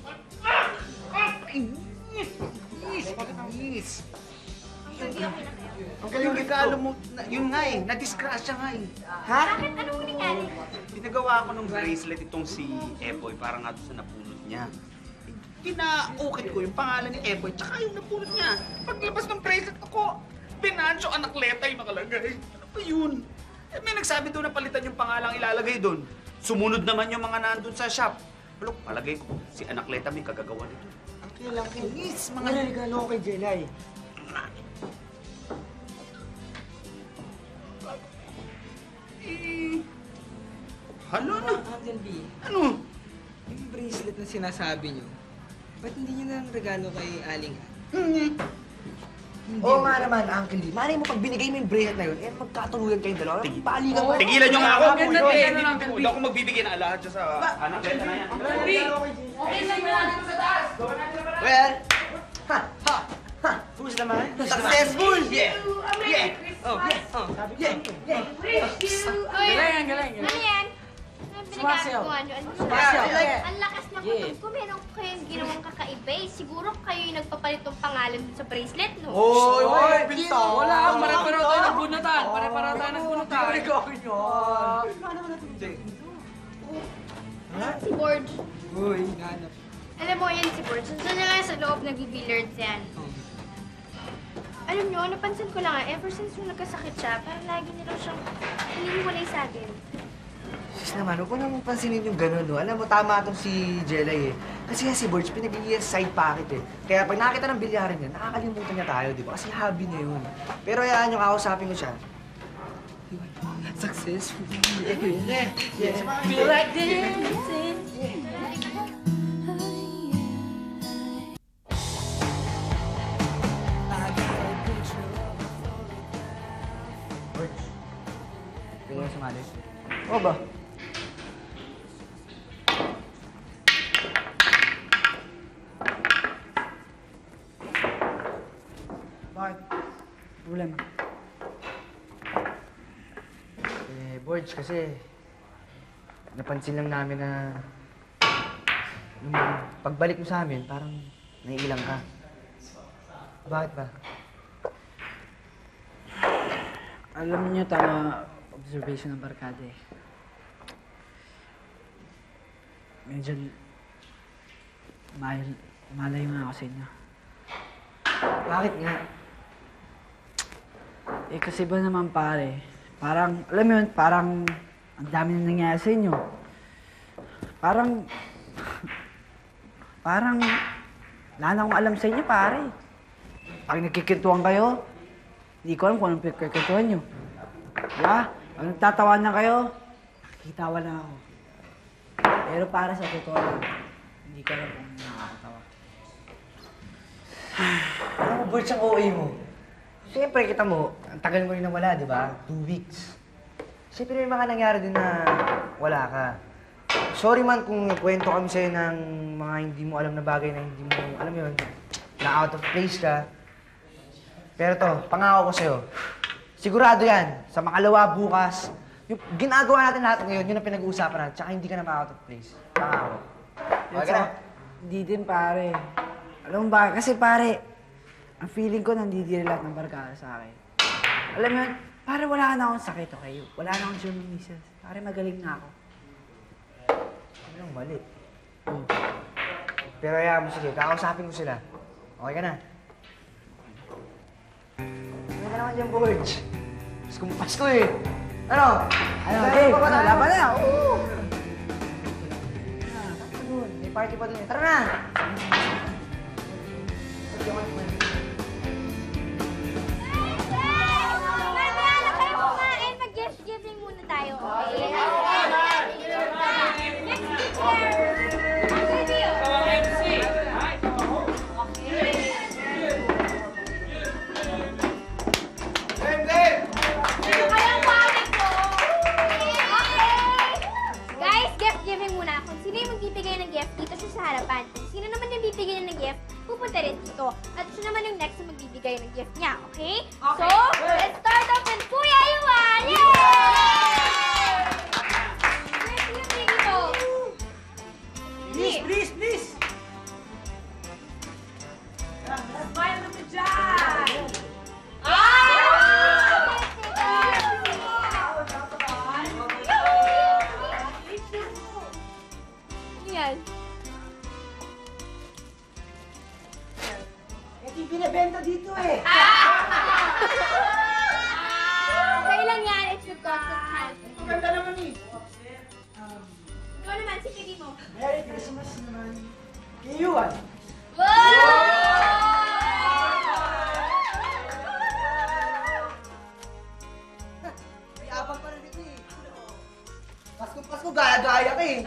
Ang galing regalo mo, yun nga eh, na-disgrasya nga eh. Ha? Bakit? Anong nangyari? Pinagawa ko ng bracelet itong si Epoy para nga doon sa napunot niya. Pinaukit ko yung pangalan ni Epoy tsaka yung napunot niya. Paglabas ng bracelet ako, Binancho Anakleta yung nakalagay. Ano ba yun? Eh, may nagsabi doon na palitan yung pangalang ilalagay doon. Sumunod naman yung mga nandun sa shop. Look, palagay ko, si Anakleta may kagagawa nito. Ang kailang kinis, mga regalo ko kay Jelay. Hala na. Uncle B, Ano? yung bracelet na sinasabi niyo, ba't hindi niyo na lang regalo kay Aling? Oo nga naman, Uncle Lee. Malay mo pag binigay mo yung bracelet na yun, eh magkatuluyan kayong dalawa. Balikan mo. Tigilan niyo nga ako. Ganda Hindi, din, hindi Uncle B. hindi ako magbibigay ng alahad siya sa Anakleta na yan. Okay lang yan dito sa taas. Well, who's naman? Successful! Yeah! Yeah! Oh, yeah! Yeah! Galing, galing. Ano yan? Sumasayaw. Ang lakas ng kutob ko. Meron ko kayong ginawang kakaiba eh. Siguro kayo yung nagpapalit ng pangalan dun sa bracelet, no? Oy, bitaw! Wala, pare-pareho tayo nagbunutan. Pare-pareho tayo nagbunutan. Si Borge. Uy, ganap. Alam mo yan si Borge. Saan na lang sa loob nag-billiards yan. Alam nyo, napansin ko lang ever since nung nagkasakit siya, parang lagi niya raw siyang hinihiwalay sa akin. Sis naman, huwag ko nang pansinin yung gano'n, no? Alam mo, tama itong si Jelay, eh. Kasi yan si Borge, pinag-i side pocket, eh. Kaya pag nakita ng bilyarin niya, nakakalimutan niya tayo, di ba? Kasi hobby niya yun. Pero hayaan nyo, kakausapin ko siya. Successful. Yes. Feel like dancing. Borge, pwede mo sumali? Oo ba? Bakit? Problema. Borge, kasi napansin lang namin na nung pagbalik mo sa amin, parang naiilang ka. Bakit ba? Alam niyo, tama observation ng barkada eh. Medyo malayo nga ako sa inyo. Bakit nga? Eh kasi ba naman pare, parang, alam mo yun, parang ang dami na nangyayari sa inyo. Parang, wala na akong alam sa inyo pare. Pag nagkikintuan kayo, hindi ko alam kung anong pinagkikintuan nyo. Diba? Pag nagtatawanan kayo, nakikitawa na ako. Pero para sa totoo lang, hindi ko alam kung nakakatawa. Alam mo, Borge, ang OA mo. Siyempre, kita mo, ang tagal mo rin nawala, di ba? 2 weeks. Siyempre, may mga nangyari din na wala ka. Sorry man kung kwento kami sa'yo ng mga hindi mo alam na bagay na hindi mo, alam mo yun, na out of place ka. Pero to, pangako ko sa'yo, sigurado yan, sa makalawa bukas, yung ginagawa natin lahat ngayon, yun ang pinag-uusapan natin, tsaka hindi ka na ma-out of place. Pangako. Okay ka na? Hindi din pare. Alam mo ba? Kasi pare, ang feeling ko nandidiri lahat ng barkada sa akin. Alam mo yun, pare wala na akong sakit, okay? Wala na akong German measles. Pare magaling na ako. Walang mali. Pero hayaan mo, sige, kakausapin ko sila. Okay ka na? Ano ka naman dyan, Borge? Pasko eh. Ano? Ano, Dave? Ano, laban na? Oo! May party pa dun eh. Tara na! Mamaya na kayo kumain. Mag-gift-giving muna tayo, okay? Next picture! Ang video! Sino kayang wali ko? Okay! Guys, gift-giving muna. Kung sino yung gift ito. At siya naman yung next na magbibigay ng gift niya, okay? Okay. So, let's start off with Kuya Iwan! Yay! Where's yung baby mo? Please! Smile naman dyan! Yan. Hindi binibenta dito eh. Okay lang yan. It's the cost of hand. Ang ganda naman eh. Ikaw naman, si baby mo. Merry Christmas naman. Kay Yuan. May abang pa rin dito eh. Pasko, gaya-gaya ka eh.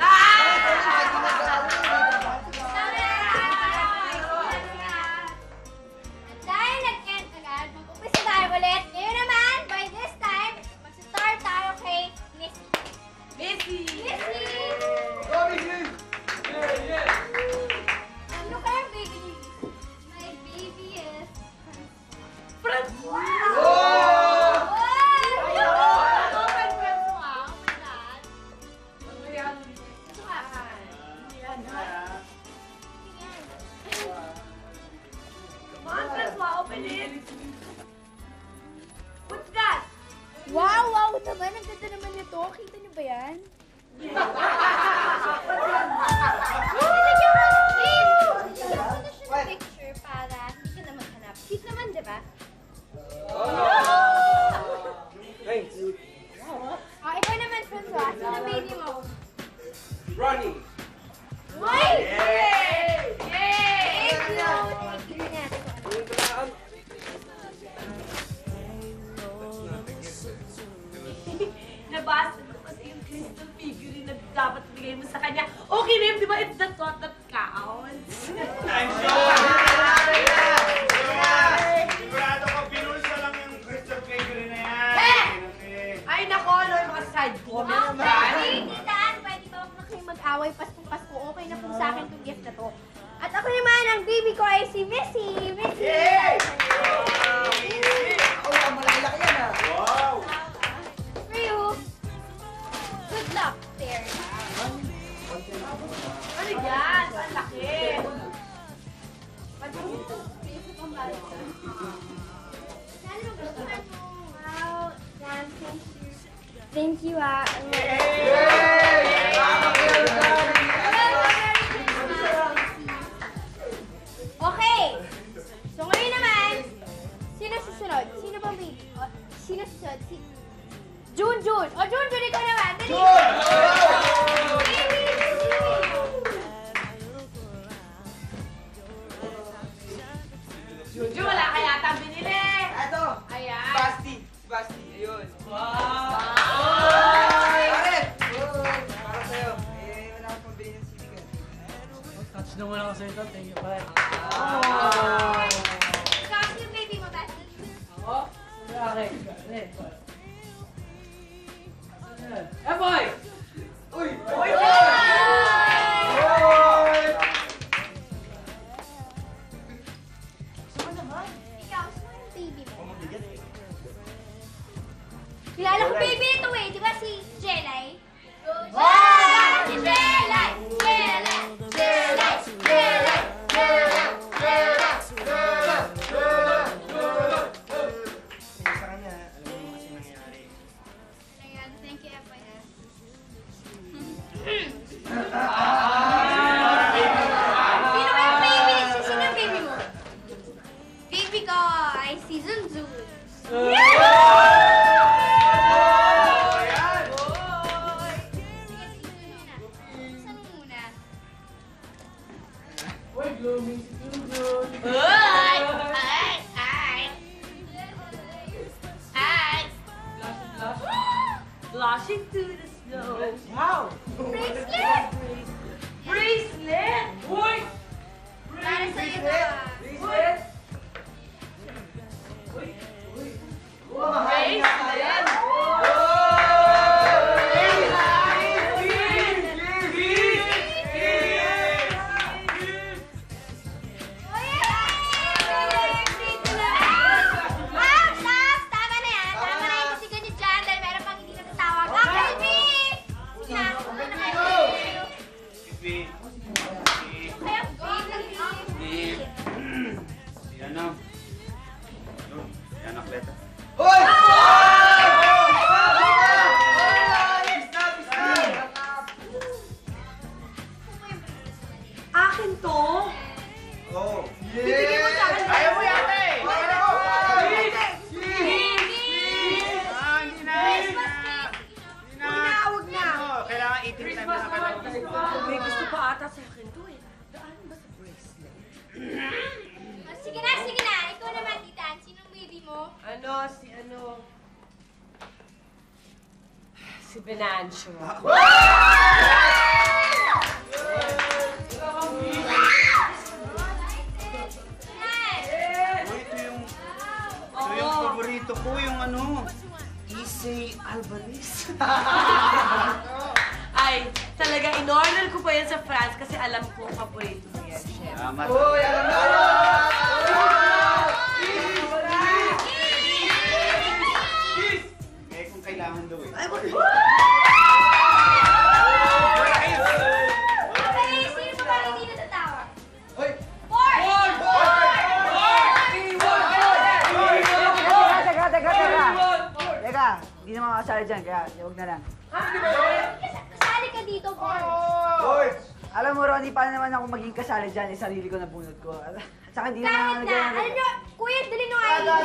Dahil nag-end agad, mag-umpisa tayo ulit. Ngayon naman, by this time, mag-start tayo kay Missy. Missy! Go, Missy! Sino kaya ang baby ni Missy? My baby is... Francois! Come on, Francois, open it! What's that? Wow naman. Ang ganda naman nito. Kita niyo ba yan? Bigyan mo na siya ng picture para hindi ka na maghanap. Cute naman, di ba? Thanks. Ikaw naman, Francois. Sino ang baby mo? Ronnie. Uy! Yay! Thank you! Thank you na. Nabasa ko kasi yung crystal figurine na dapat bigay mo sa kanya. Okay, Rim, di ba? It's the thought that counts. I'm sure! Sigurado ko, pinulsa lang yung crystal figurine na yan. Ay, nako, ano yung mga side comments Okay, dyan? titaan. Pwede ba huwag na kayo mag-away Pasko? Okay na po sa akin itong gift na to. At ako naman, ang baby ko ay si Missy. Missy! Ang malalaki yan ah. Wow! For you. Good luck there. Ano yan? Ang laki. Wow, dancing shoes. Thank you, Okay. So ngayon naman, sino susunod? Sino bang baby? Sino susunod? June! O, June, ikaw naman. Dali. Baby! Juju, wala ka yata binili. Ito. Ayan. Basti. Ayun. Wow! Pare! Para sa'yo. Wala akong pambili ng CD ka. Touch naman ako sa ito. Thank you, pare. Ikaw, sino baby mo, Basti? Ako? Okay. Boy! Uy! Ikaw, sino yung baby mo? Kilala ko baby ito eh, di ba si Jelay? Si Jelay! Sa kanya, alam mo kasi nangyari. Ayan, thank you, FYF. Sino kaya baby? Sino yung baby mo? Baby ko ay si Zunzun. Uy, blooming si June. Blushing to the snow. Wow! Bracelet! Bracelet! Uy! Para sa'yo to. Bracelet! Bracelet! na. Yun, yan ang kleta. Hoy! Akin to? Oh. Bibigay mo sa akin. Ayaw mo yata eh! Hindi na! Huwag na! Kailangan 18 times na pala. May gusto pa ata sa akin to eh. Daan ba sa bracelet? Sige na, sige na. Ikaw naman, Titan. Sinong baby mo? Si Venancio. Ito yung paborito ko, yung ano, Issei Alvarez. Ay, talaga, in-order ko pa yan sa France kasi alam ko paborito mo yan, chef. Salamat. Uy, alam na! Eh, kung kailangan daw eh. Okay, sino pa ba hindi natatawa? Hoy! Ford! Teka, hindi naman makasali dyan, kaya huwag na lang. Kasali ka dito, Ford. Hoy! Alam mo, Ronnie, paano naman ako maging kasali dyan? Eh, sarili ko na bunot ko. At saka hindi naman Kahit na. Alam nyo, kuya, dali nyo nga yung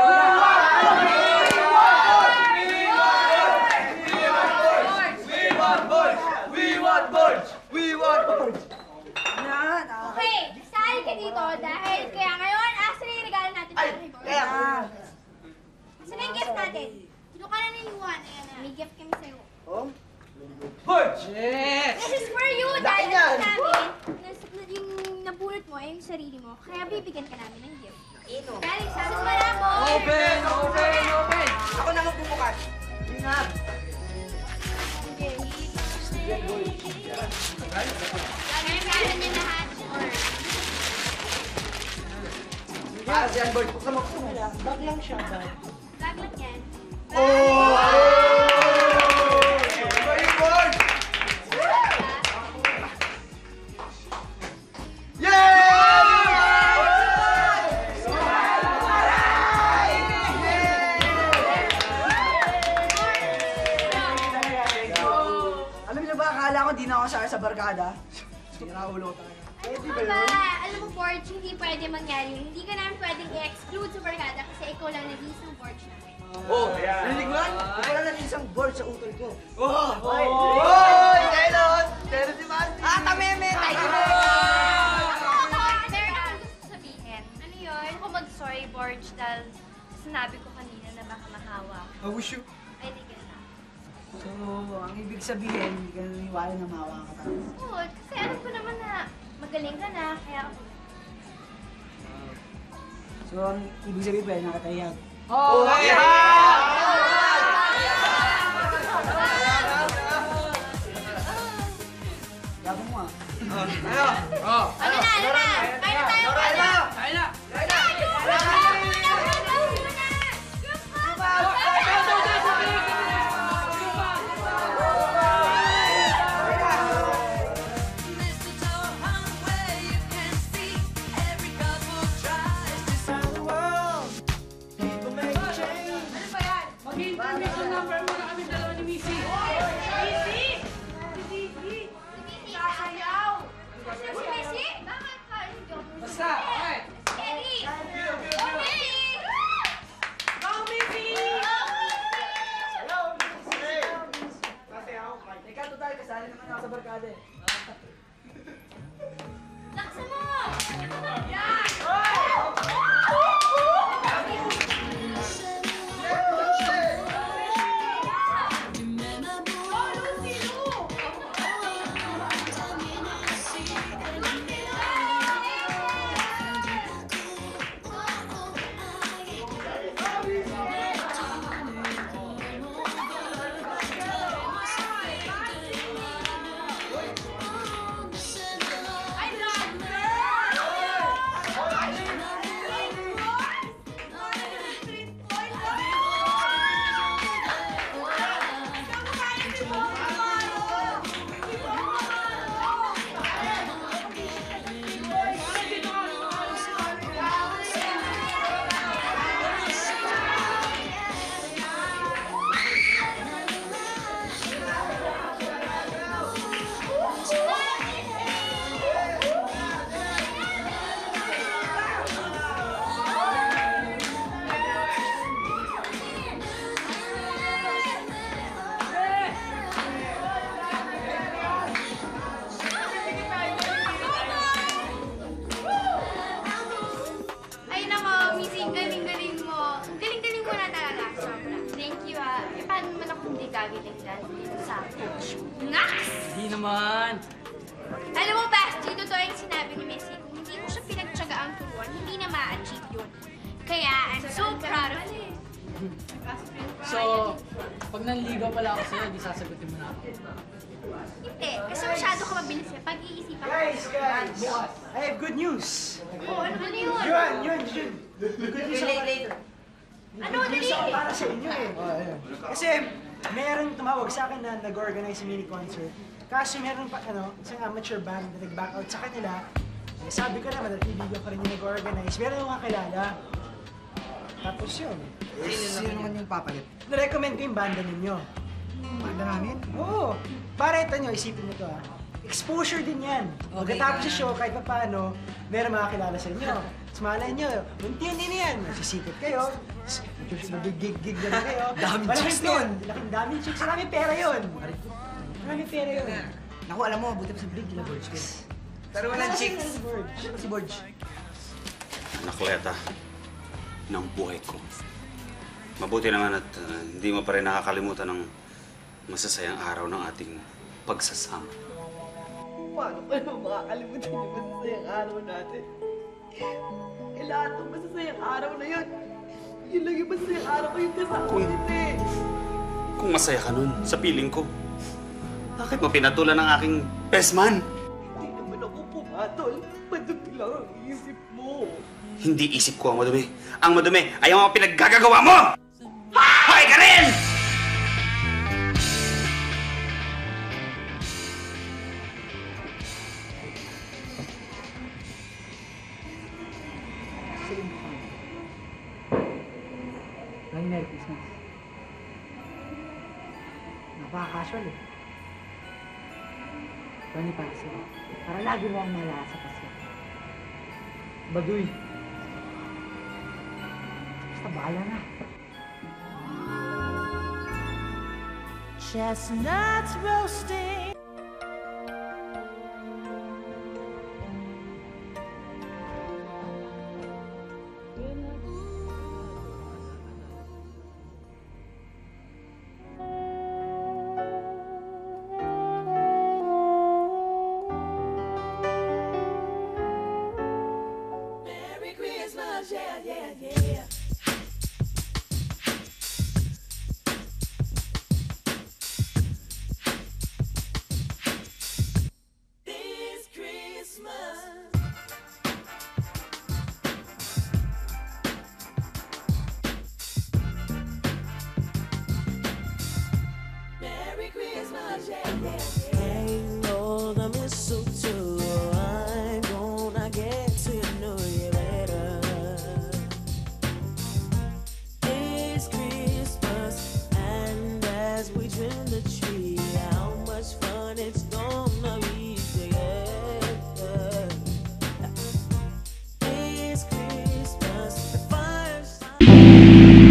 We want boards! Yan, Okay, sali ka dito dahil kaya ngayon, asa na yung regalo natin para kay Ford? Saan yung gift natin? Sino ka na niliwan? Ayan na. May gift kami sa'yo. Oh? Boards! This is for you dahil alam namin yung nabunot mo ay yung sarili mo. Kaya bibigyan ka namin ng gift. Galing sa amin maramo. Open! Ako na magbubukas. Galing sa amin niya lahat. Yan, boards. Buksan mo. Bag lang siya, bag. Baglat yan. Alam niyo ba, akala ko di na ako sa barkada. Sira ulo ko talaga. Alam mo, Borge, hindi pwede mangyari yun. Hindi ka namin pwedeng i-exclude sa barkada kasi ikaw lang nag-iis ng Borge namin. Oh, narinig mo yan? Ikaw lang naging isang board sa utol ko. Oh! Hoy! Kailan? Pero si Mandy! Tameme! Tayo na! Meron akong gusto sabihin. Ano yun? Ako mag-sorry, Borge, dahil sinabi ko kanina na baka mahawa. I wish you... Ay, di ka na. So, ang ibig sabihin, hindi ka naniwala na mawa ka tayo. Oo, kasi alam ko naman na magaling ka na, kaya ako. So, ang ibig sabihin ba, nakatayag. Oh! Gabo mo ah. Ano na? Kaya na tayo! Kaya na! Kaya na! Mag-intermission number muna kami dalawa ni Missy. Ayaw! Si Missy? Bakit? Missy, galing-galing mo. Galing-galing mo na talaga. Sobra. Thank you, ha. Eh, paano naman ako hindi gagiling-galing dito sa coach? Nax! Hindi naman. Alam mo, Basti, totoo yung sinabi ni Missy. Kung hindi ko siya pinagtsagaan turuan, hindi na ma-achieve yun. Kaya, I'm so proud of you. So, pag nanligaw pala ako sa'yo, di sasagutin mo na ako. Hindi, kasi masyado ka mabilis eh. Pag-iisipan ko. Guys! I have good news. Oh, ano yun? Yun. Good news ako. Ano, Good news dali? ako para sa inyo eh. Kasi meron tumawag sa akin na nag-organize mini concert. Kaso meron pa isang amateur band na nag-back out sa kanila. Sabi ko naman, natibigan pa rin yung nag-organize. Meron akong kakilala. Tapos yun. Sino naman yung papalit? Na-recommend ko yung banda ninyo. Banda namin? Oo. Para ito nyo, isipin nyo to exposure din yan. Pagkatapos sa show, kahit pa paano, meron makakilala sa inyo. Tapos malay nyo, unti-unti na yan. Masisikat kayo. Mag-gig na rin kayo. Daming chicks nun. Daming chicks. Maraming pera yun. Maraming pera yun. Naku, alam mo, buti pa sa Brig, kila Borge kayo. Pero walang chicks. Siya pa si Borge. Anakleta ng buhay ko. Mabuti naman at hindi mo pa rin nakakalimutan ng masasayang araw ng ating pagsasama. Paano pa naman makakalimutan yung masasayang araw natin? Eh, lahat ng masasayang araw na yun, yun lang yung masasayang araw ko yung kasama ko dito eh. Kung masaya ka nun sa piling ko, bakit mo pinatulan ng aking best man? Hindi naman ako pumatol. Madumi lang ang isip mo. Hindi isip ko ang madumi. Ang madumi ay ang mga pinaggagawa mo! Hoy ka rin! Merry Christmas. Napaka-casual eh. Tony Paxo. Para lagi mo ang malala sa Pasko. Baduy. Basta bahala na. Chestnuts roasting. Merry Christmas, yeah, yeah, yeah. This Christmas. Merry Christmas, yeah, yeah, yeah. Hang all the mistletoe. I'm gonna get to know you better. It's Christmas, and as we trim the tree, how much fun it's gonna be together. It's Christmas, the fire's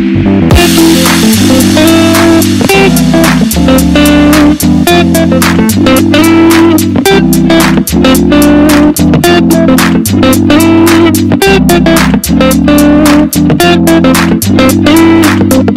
Thank you.